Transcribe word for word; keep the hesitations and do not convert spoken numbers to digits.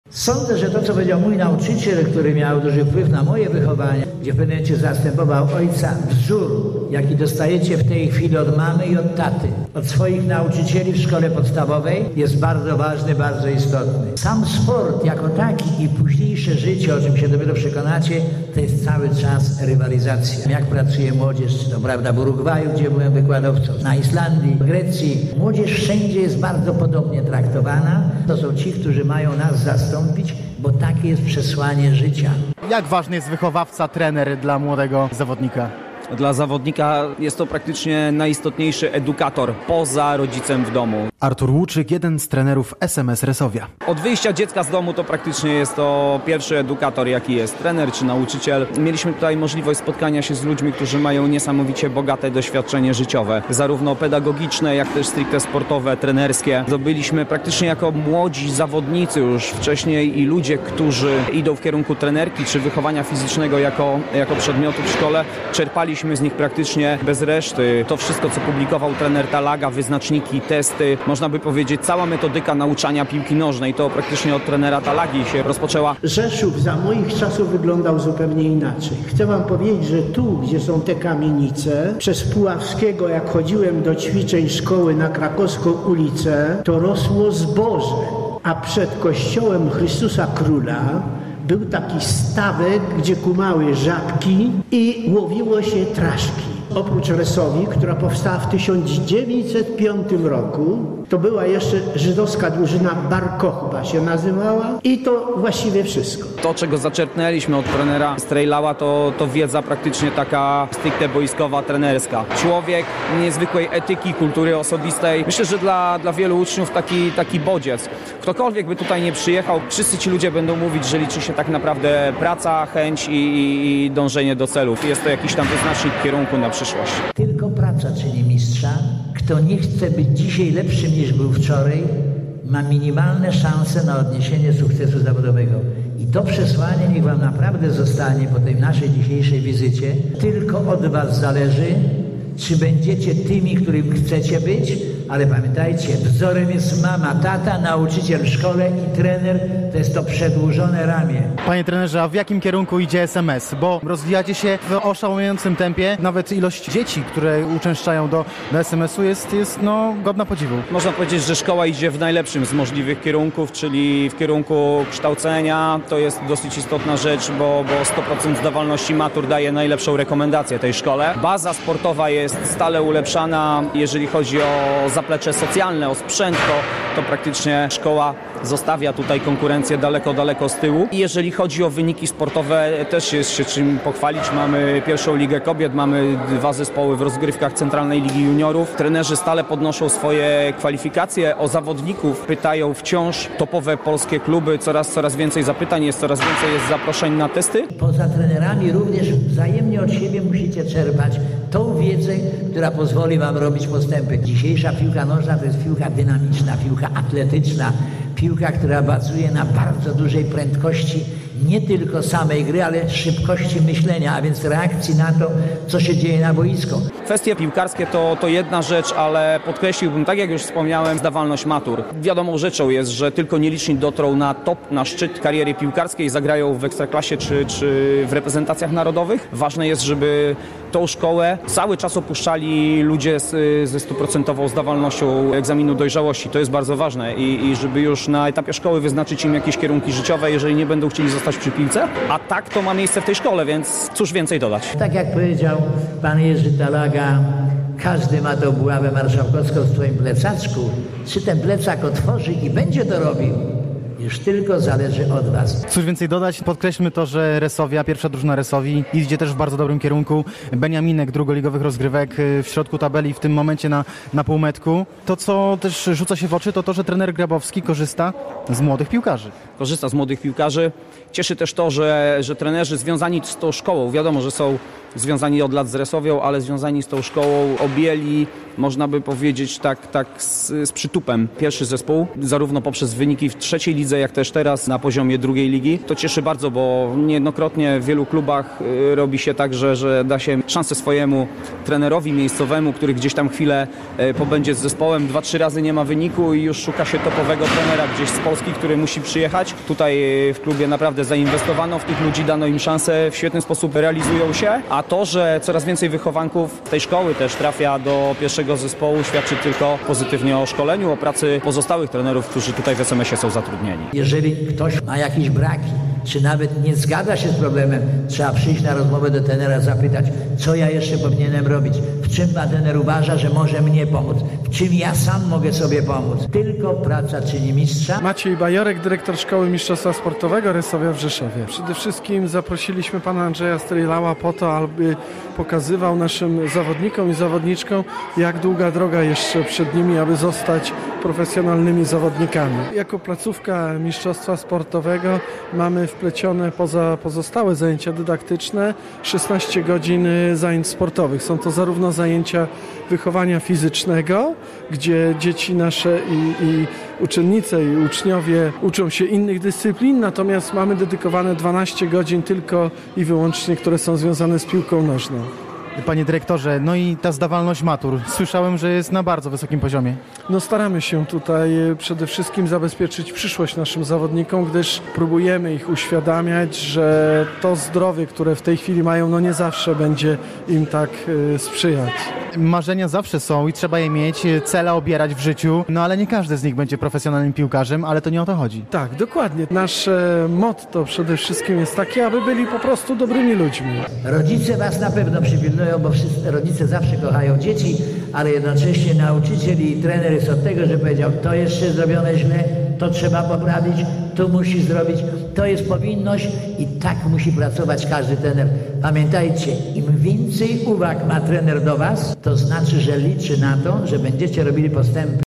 Sądzę, że to, co powiedział mój nauczyciel, który miał duży wpływ na moje wychowanie, gdzie w pewnym momencie zastępował ojca, wzór, jaki dostajecie w tej chwili od mamy i od taty, od swoich nauczycieli w szkole podstawowej, jest bardzo ważny, bardzo istotny. Sam sport jako taki i późniejsze życie, o czym się dopiero przekonacie, to jest cały czas rywalizacja. Jak pracuje młodzież, czy to prawda w Urugwaju, gdzie byłem wykładowcą, na Islandii, w Grecji. Młodzież wszędzie jest bardzo podobnie traktowana. To są ci, którzy mają nas zastąpić, bo takie jest przesłanie życia. Jak ważny jest wychowawca, trener dla młodego zawodnika? Dla zawodnika jest to praktycznie najistotniejszy edukator poza rodzicem w domu. Artur Łuczyk, jeden z trenerów S M S Resowia. Od wyjścia dziecka z domu to praktycznie jest to pierwszy edukator, jaki jest trener czy nauczyciel. Mieliśmy tutaj możliwość spotkania się z ludźmi, którzy mają niesamowicie bogate doświadczenie życiowe, zarówno pedagogiczne, jak też stricte sportowe, trenerskie. Zdobyliśmy praktycznie jako młodzi zawodnicy już wcześniej i ludzie, którzy idą w kierunku trenerki czy wychowania fizycznego jako, jako przedmiotu w szkole, czerpali z nich praktycznie bez reszty. To wszystko, co publikował trener Talaga, wyznaczniki, testy, można by powiedzieć, cała metodyka nauczania piłki nożnej, to praktycznie od trenera Talagi się rozpoczęła. Rzeszów za moich czasów wyglądał zupełnie inaczej. Chcę wam powiedzieć, że tu, gdzie są te kamienice, przez Puławskiego, jak chodziłem do ćwiczeń szkoły na Krakowską ulicę, to rosło zboże, a przed kościołem Chrystusa Króla był taki stawek, gdzie kumały żabki i łowiło się traszki. Oprócz Resowii, która powstała w tysiąc dziewięćset piątym roku, to była jeszcze żydowska drużyna Barko chyba się nazywała i to właściwie wszystko. To, czego zaczerpnęliśmy od trenera Strejlała, to, to wiedza praktycznie taka stricte boiskowa, trenerska. Człowiek niezwykłej etyki, kultury osobistej. Myślę, że dla, dla wielu uczniów taki, taki bodziec. Ktokolwiek by tutaj nie przyjechał, wszyscy ci ludzie będą mówić, że liczy się tak naprawdę praca, chęć i, i, i dążenie do celów. Jest to jakiś tam wyznacznik kierunku na przyszłość. Tylko praca czyni mistrza. Kto nie chce być dzisiaj lepszym niż był wczoraj, ma minimalne szanse na odniesienie sukcesu zawodowego. I to przesłanie niech wam naprawdę zostanie po tej naszej dzisiejszej wizycie. Tylko od was zależy, czy będziecie tymi, którym chcecie być, ale pamiętajcie, wzorem jest mama, tata, nauczyciel w szkole i trener, to jest to przedłużone ramię. Panie trenerze, a w jakim kierunku idzie S M S? Bo rozwijacie się w oszałamiającym tempie. Nawet ilość dzieci, które uczęszczają do, do S M S u jest, jest no, godna podziwu. Można powiedzieć, że szkoła idzie w najlepszym z możliwych kierunków, czyli w kierunku kształcenia. To jest dosyć istotna rzecz, bo, bo sto procent zdawalności matur daje najlepszą rekomendację tej szkole. Baza sportowa jest stale ulepszana. Jeżeli chodzi o zaplecze socjalne, o sprzęt, to, to praktycznie szkoła zostawia tutaj konkurencję daleko, daleko z tyłu. I jeżeli chodzi o wyniki sportowe, też jest się czym pochwalić. Mamy pierwszą Ligę Kobiet, mamy dwa zespoły w rozgrywkach Centralnej Ligi Juniorów. Trenerzy stale podnoszą swoje kwalifikacje. O zawodników pytają wciąż topowe polskie kluby. Coraz, coraz więcej zapytań jest, coraz więcej jest zaproszeń na testy. Poza trenerami również wzajemnie od siebie musicie czerpać tą wiedzę, która pozwoli wam robić postępy. Dzisiejsza piłka nożna to jest piłka dynamiczna, piłka atletyczna, piłka, która bazuje na bardzo dużej prędkości nie tylko samej gry, ale szybkości myślenia, a więc reakcji na to, co się dzieje na boisku. Kwestie piłkarskie to, to jedna rzecz, ale podkreśliłbym, tak jak już wspomniałem, zdawalność matur. Wiadomą rzeczą jest, że tylko nieliczni dotrą na top, na szczyt kariery piłkarskiej, zagrają w Ekstraklasie czy, czy w reprezentacjach narodowych. Ważne jest, żeby tą szkołę cały czas opuszczali ludzie z, ze stuprocentową zdawalnością egzaminu dojrzałości. To jest bardzo ważne I, i żeby już na etapie szkoły wyznaczyć im jakieś kierunki życiowe, jeżeli nie będą chcieli zostać przy piłce. A tak to ma miejsce w tej szkole, więc cóż więcej dodać. Tak jak powiedział pan Jerzy Talaga, każdy ma tą buławę marszałkowską w swoim plecaczku. Czy ten plecak otworzy i będzie to robił? Już tylko zależy od was. Cóż więcej dodać? Podkreślmy to, że Resowia, pierwsza drużyna Resowii, idzie też w bardzo dobrym kierunku. Beniaminek drugoligowych rozgrywek w środku tabeli, w tym momencie na, na półmetku. To, co też rzuca się w oczy, to to, że trener Grabowski korzysta z młodych piłkarzy. Korzysta z młodych piłkarzy. Cieszy też to, że, że trenerzy związani z tą szkołą, wiadomo, że są związani od lat z Resowią, ale związani z tą szkołą, objęli, można by powiedzieć tak, tak z, z przytupem pierwszy zespół, zarówno poprzez wyniki w trzeciej lidze, jak też teraz na poziomie drugiej ligi. To cieszy bardzo, bo niejednokrotnie w wielu klubach y, robi się tak, że, że da się szansę swojemu trenerowi miejscowemu, który gdzieś tam chwilę y, pobędzie z zespołem, dwa, trzy razy nie ma wyniku i już szuka się topowego trenera gdzieś z Polski, który musi przyjechać. Tutaj y, w klubie naprawdę zainwestowano w tych ludzi, dano im szansę, w świetny sposób realizują się, a to, że coraz więcej wychowanków tej szkoły też trafia do pierwszego zespołu, świadczy tylko pozytywnie o szkoleniu, o pracy pozostałych trenerów, którzy tutaj w S M S ie są zatrudnieni. Jeżeli ktoś ma jakieś braki, czy nawet nie zgadza się z problemem, trzeba przyjść na rozmowę do trenera, zapytać, co ja jeszcze powinienem robić, w czym ma trener uważa, że może mnie pomóc, w czym ja sam mogę sobie pomóc. Tylko praca czyni mistrza. Maciej Bajorek, dyrektor Szkoły Mistrzostwa Sportowego Resowia w Rzeszowie. Przede wszystkim zaprosiliśmy pana Andrzeja Strejlała po to, aby pokazywał naszym zawodnikom i zawodniczkom, jak długa droga jeszcze przed nimi, aby zostać profesjonalnymi zawodnikami. Jako placówka Mistrzostwa Sportowego mamy wplecione poza pozostałe zajęcia dydaktyczne szesnaście godzin zajęć sportowych. Są to zarówno zajęcia wychowania fizycznego, gdzie dzieci nasze i, i uczennice i uczniowie uczą się innych dyscyplin, natomiast mamy dedykowane dwanaście godzin tylko i wyłącznie, które są związane z piłką nożną. Panie dyrektorze, no i ta zdawalność matur. Słyszałem, że jest na bardzo wysokim poziomie. No staramy się tutaj przede wszystkim zabezpieczyć przyszłość naszym zawodnikom, gdyż próbujemy ich uświadamiać, że to zdrowie, które w tej chwili mają, no nie zawsze będzie im tak y, sprzyjać. Marzenia zawsze są i trzeba je mieć, cele obierać w życiu, no ale nie każdy z nich będzie profesjonalnym piłkarzem, ale to nie o to chodzi. Tak, dokładnie. Nasze motto przede wszystkim jest takie, aby byli po prostu dobrymi ludźmi. Rodzice was na pewno przypilnują, bo wszyscy, rodzice zawsze kochają dzieci, ale jednocześnie nauczyciel i trener jest od tego, że powiedział, to jeszcze zrobione źle, to trzeba poprawić, tu musi zrobić, to jest powinność i tak musi pracować każdy trener. Pamiętajcie, im więcej uwag ma trener do was, to znaczy, że liczy na to, że będziecie robili postępy.